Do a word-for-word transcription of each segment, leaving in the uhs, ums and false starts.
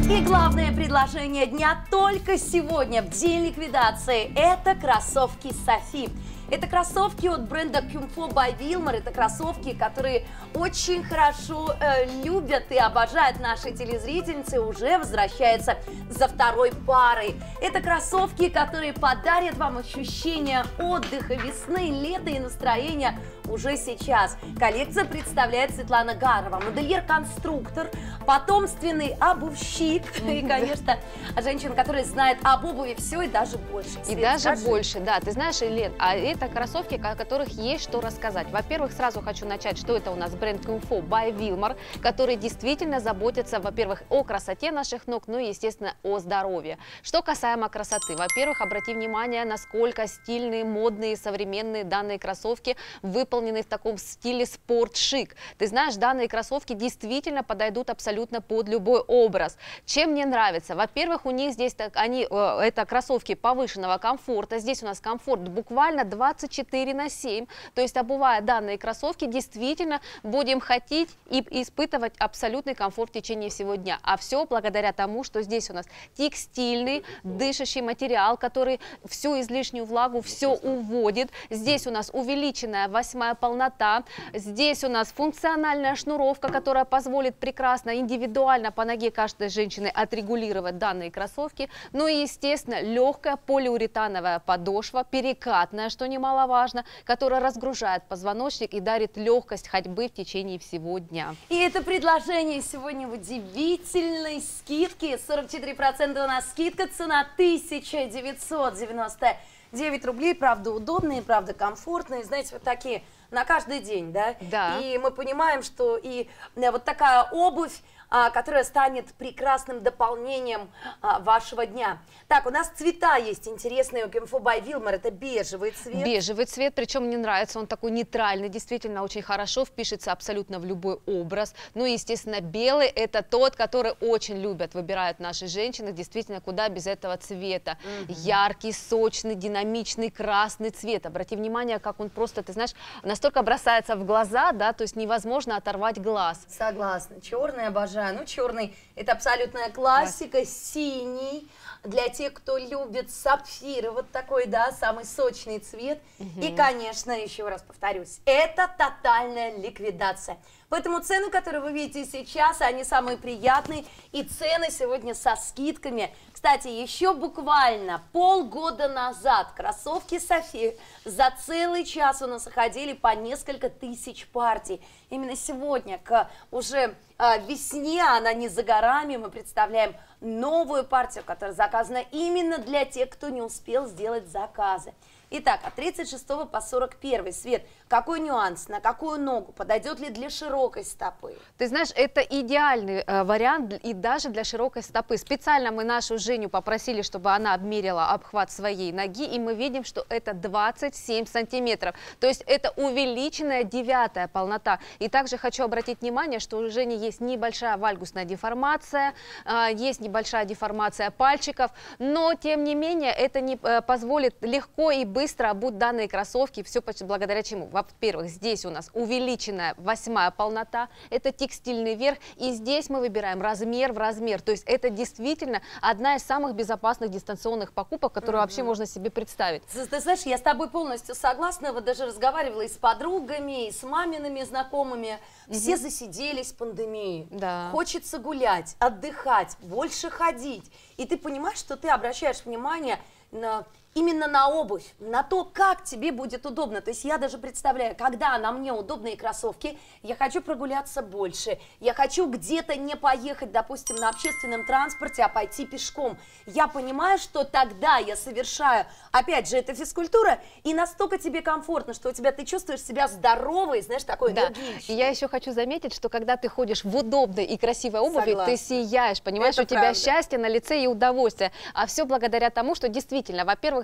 И главное предложение дня только сегодня, в день ликвидации, это кроссовки Софи. Это кроссовки от бренда Кюмфо by Wilmar. Это кроссовки, которые очень хорошо э, любят и обожают наши телезрительницы, уже возвращаются за второй парой. Это кроссовки, которые подарят вам ощущение отдыха, весны, лета и настроения уже сейчас. Коллекция представляет Светлана Гарова, модельер-конструктор, потомственный обувщик и, конечно, женщина, которая знает об обуви все и даже больше. И даже больше, да. Ты знаешь, Лен, а это кроссовки, о которых есть что рассказать. Во-первых, сразу хочу начать, что это у нас бренд Кюмфо by Wilmar, который действительно заботится, во-первых, о красоте наших ног, ну и, естественно, о здоровье. Что касаемо красоты, во-первых, обрати внимание, насколько стильные, модные, современные данные кроссовки выполнены в таком стиле спорт-шик. Ты знаешь, данные кроссовки действительно подойдут абсолютно под любой образ. Чем мне нравится? Во-первых, у них здесь так, они, это кроссовки повышенного комфорта. Здесь у нас комфорт буквально двадцать четыре на семь. То есть, обувая данные кроссовки, действительно будем хотеть и испытывать абсолютный комфорт в течение всего дня. А все благодаря тому, что здесь у нас текстильный, дышащий материал, который всю излишнюю влагу все уводит. Здесь у нас увеличенная восьмая полнота. Здесь у нас функциональная шнуровка, которая позволит прекрасно, индивидуально по ноге каждой женщины отрегулировать данные кроссовки. Ну и, естественно, легкая полиуретановая подошва, перекатная, что немаловажно, которая разгружает позвоночник и дарит легкость ходьбы в течение всего дня. И это предложение сегодня в удивительной скидке. сорок четыре процента у нас скидка, цена тысяча девятьсот девяносто девять рублей. Правда, удобные, правда, комфортные. Знаете, вот такие на каждый день, да? Да. И мы понимаем, что и вот такая обувь, а, которая станет прекрасным дополнением а, вашего дня. Так, у нас цвета есть интересные у Кюмфо by Wilmar. Это бежевый цвет. Бежевый цвет, причем мне нравится, он такой нейтральный, действительно очень хорошо впишется абсолютно в любой образ. Ну и, естественно, белый — это тот, который очень любят, выбирают наши женщины, действительно, куда без этого цвета. Mm-hmm. Яркий, сочный, динамичный, красный цвет. Обрати внимание, как он просто, ты знаешь, настолько бросается в глаза, да, то есть невозможно оторвать глаз. Согласна. Черный обожаю. Ну, черный — это абсолютная классика. Класс. Синий для тех, кто любит сапфиры, вот такой, да, самый сочный цвет. Угу. И, конечно, еще раз повторюсь, это тотальная ликвидация. Поэтому цены, которые вы видите сейчас, они самые приятные, и цены сегодня со скидками. Кстати, еще буквально полгода назад кроссовки Софи за целый час у нас уходили по несколько тысяч партий. Именно сегодня, к уже э, весне, она не за горами, мы представляем новую партию, которая заказана именно для тех, кто не успел сделать заказы. Итак, от тридцать шестого по сорок первый, Свет, какой нюанс, на какую ногу, подойдет ли для широкой стопы? Ты знаешь, это идеальный э, вариант и даже для широкой стопы. Специально мы нашу Женю попросили, чтобы она обмерила обхват своей ноги, и мы видим, что это двадцать семь сантиметров. То есть это увеличенная девятая полнота. И также хочу обратить внимание, что у Жени есть небольшая вальгусная деформация, э, есть небольшая деформация пальчиков, но тем не менее это не э, позволит легко и быстро обуть данные кроссовки. Все благодаря чему? Во-первых, здесь у нас увеличенная восьмая полнота, это текстильный верх, и здесь мы выбираем размер в размер. То есть это действительно одна из самых безопасных дистанционных покупок, которую mm-hmm. вообще можно себе представить. Ты, ты знаешь, я с тобой полностью согласна. Вот даже разговаривала и с подругами, и с мамиными знакомыми. Mm-hmm. Все засиделись в пандемии. Да. Хочется гулять, отдыхать, больше ходить. И ты понимаешь, что ты обращаешь внимание на... именно на обувь, на то, как тебе будет удобно. То есть я даже представляю, когда на мне удобные кроссовки, я хочу прогуляться больше, я хочу где-то не поехать, допустим, на общественном транспорте, а пойти пешком. Я понимаю, что тогда я совершаю, опять же, это физкультура, и настолько тебе комфортно, что у тебя, ты чувствуешь себя здоровой, знаешь, такой да. энергичной. И я еще хочу заметить, что когда ты ходишь в удобной и красивой обуви, Согласна. Ты сияешь, понимаешь, это у тебя правда. Счастье на лице и удовольствие. А все благодаря тому, что действительно, во-первых,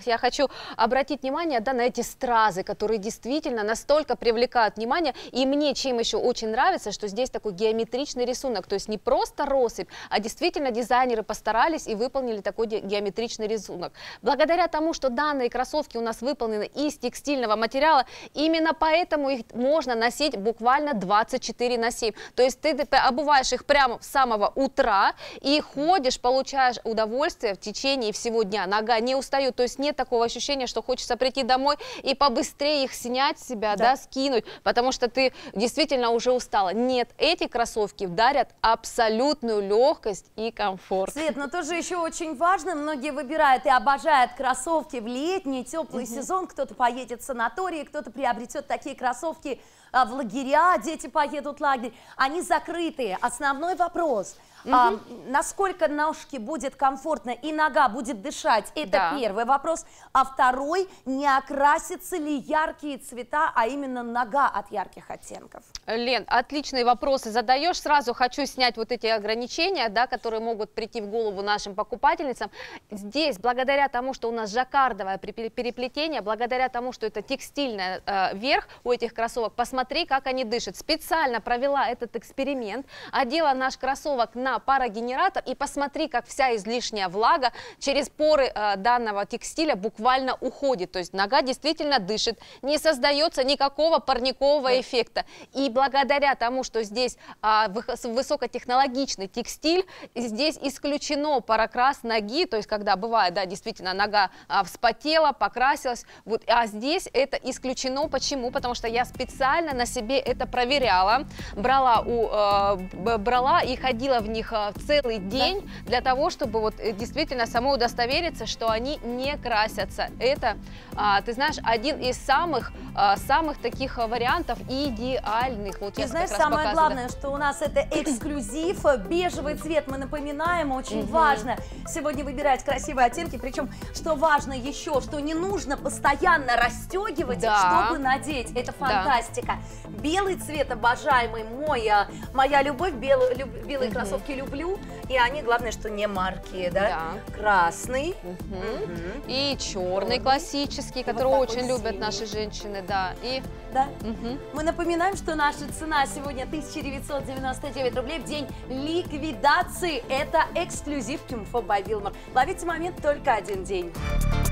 кроссовках я хочу обратить внимание, да, на эти стразы, которые действительно настолько привлекают внимание. И мне чем еще очень нравится, что здесь такой геометричный рисунок, то есть не просто россыпь, а действительно дизайнеры постарались и выполнили такой геометричный рисунок. Благодаря тому, что данные кроссовки у нас выполнены из текстильного материала, именно поэтому их можно носить буквально двадцать четыре на семь. То есть ты обуваешь их прямо с самого утра и ходишь, получаешь удовольствие в течение всего дня. Нога не устает, то есть нет такого ощущения, что хочется прийти домой и побыстрее их снять с себя, да. Да, скинуть, потому что ты действительно уже устала. Нет, эти кроссовки дарят абсолютную легкость и комфорт. Свет, но тоже еще очень важно, многие выбирают и обожают кроссовки в летний, теплый угу. сезон, кто-то поедет в санатории, кто-то приобретет такие кроссовки а, в лагеря, дети поедут в лагерь, они закрытые. Основной вопрос. Угу. А, насколько ножке будет комфортно и нога будет дышать, это да. первый вопрос. А второй, не окрасятся ли яркие цвета, а именно нога от ярких оттенков? Лен, отличные вопросы задаешь. Сразу хочу снять вот эти ограничения, да, которые могут прийти в голову нашим покупательницам. Здесь, благодаря тому, что у нас жаккардовое переплетение, благодаря тому, что это текстильный э, верх у этих кроссовок, посмотри, как они дышат. Специально провела этот эксперимент, одела наш кроссовок на парогенератор и посмотри, как вся излишняя влага через поры э, данного текстиля буквально уходит. То есть нога действительно дышит, не создается никакого парникового да. эффекта. И благодаря тому, что здесь э, высокотехнологичный текстиль, здесь исключено парокрас ноги, то есть когда бывает, да, действительно нога э, вспотела, покрасилась, вот, а здесь это исключено. Почему? Потому что я специально на себе это проверяла, брала, у, э, брала и ходила в них целый день да. для того, чтобы вот действительно самой удостовериться, что они не красятся. Это, а, ты знаешь, один из самых, а, самых таких вариантов идеальных. Вот ты знаешь, самое показываю. главное, что у нас это эксклюзив, бежевый цвет, мы напоминаем, очень угу. важно сегодня выбирать красивые оттенки, причем, что важно еще, что не нужно постоянно расстегивать да. их, чтобы надеть, это фантастика. Да. Белый цвет, обожаемый мой, моя любовь, белый, люб, белые угу. кроссовки люблю, и они, главное, что не марки, да? Да. Красный. Угу. Угу. И черный классический, который вот очень любят синий. Наши женщины, да. И... да. Угу. Мы напоминаем, что наша цена сегодня тысяча девятьсот девяносто девять рублей в день ликвидации. Это эксклюзив Triumph by Wilmar. Ловите момент, только один день.